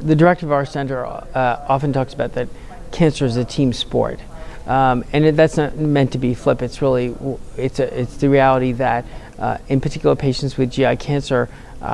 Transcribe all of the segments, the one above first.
The director of our center often talks about that cancer is a team sport, and that's not meant to be flip. It's really it's the reality that in particular patients with GI cancer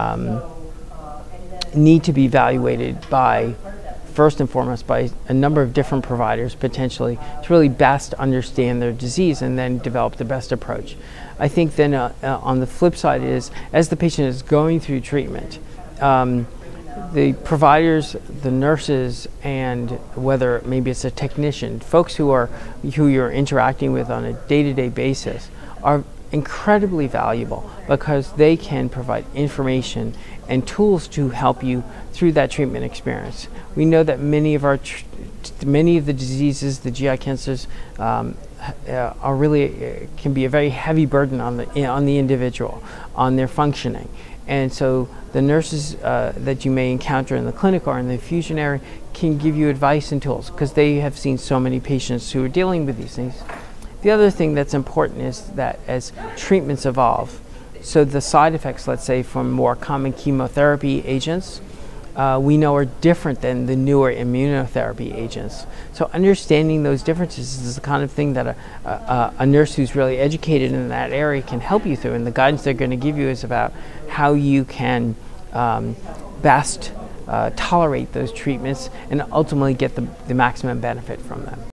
need to be evaluated by, first and foremost, by a number of different providers potentially to really best understand their disease and then develop the best approach. I think then on the flip side is, as the patient is going through treatment, the providers, the nurses, and whether maybe it's a technician, folks who you're interacting with on a day-to-day basis are incredibly valuable because they can provide information and tools to help you through that treatment experience. We know that many of the diseases, the GI cancers, are really can be a very heavy burden on the individual, on their functioning. And so the nurses that you may encounter in the clinic or in the infusion area can give you advice and tools because they have seen so many patients who are dealing with these things. The other thing that's important is that as treatments evolve, so the side effects, let's say, from more common chemotherapy agents, we know are different than the newer immunotherapy agents. So understanding those differences is the kind of thing that a nurse who's really educated in that area can help you through, and the guidance they're going to give you is about how you can best tolerate those treatments and ultimately get the maximum benefit from them.